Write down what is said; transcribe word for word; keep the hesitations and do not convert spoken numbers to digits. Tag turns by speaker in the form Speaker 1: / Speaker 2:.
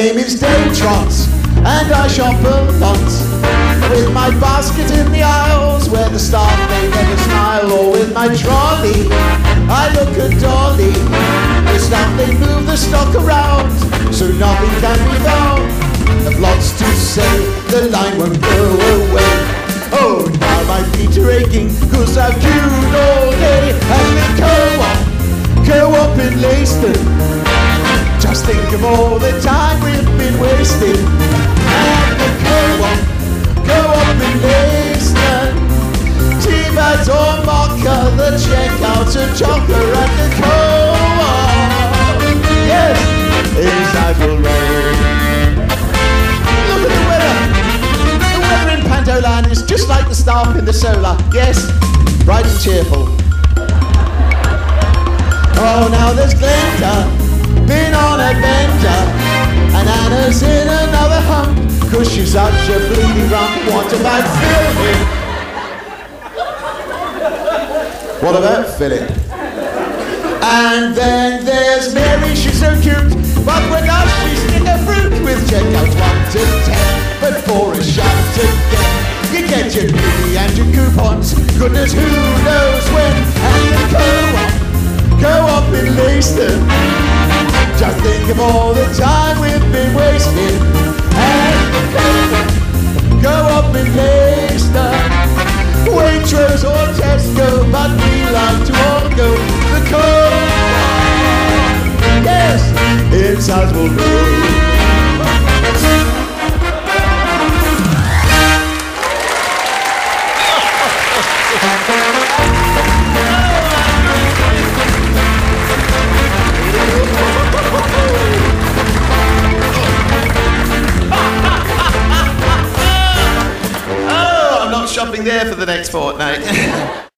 Speaker 1: name is Dave Trotz, and I shop a lot. With my basket in the aisles where the staff may never smile, or with my trolley, I look at Dolly. The staff, they move the stock around, so nothing can be found. I've lots to say, the line won't go away. Oh, now my feet are aching, cause I've queued all day. And the co-op, co-op in Leiston, just think of all the time we've been wasting. And the co-op, co-op in Leiston, T-Bags or Mocha, the checkout and chocker at the co-op. Yes, in Savile Row. Look at the weather. The weather in Pandoland is just like the staff in the solar. Yes, bright and cheerful. Oh, now there's Glenda, been on a bender, and Anna's in another hump, cause she's such a bleedy rump. What about Philip? What about Philip? And then there's Mary, she's so cute, but with us she's in a fruit with checkouts one to ten. But for a shout again, you get your beauty and your coupons, goodness who knows when. And the co-op, co-op in Leiston, just think of all the time we've been wasting. And the co-op, co-op in Leiston, Waitrose or Tesco, but we like to all go to the co-op. Yes, in Savile Row. Shopping there for the next fortnight.